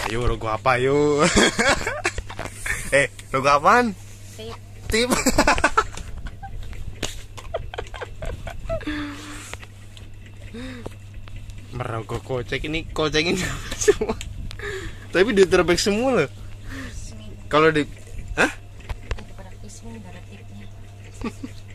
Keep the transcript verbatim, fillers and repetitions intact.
Ayo logo apa yuk? Eh, logo apaan? Tip. Tip. Merogoh kocek ini kocekin semua. Tapi duit terbaik semua loh. Kalau di, hah? Ada pada kismin, ada tipnya.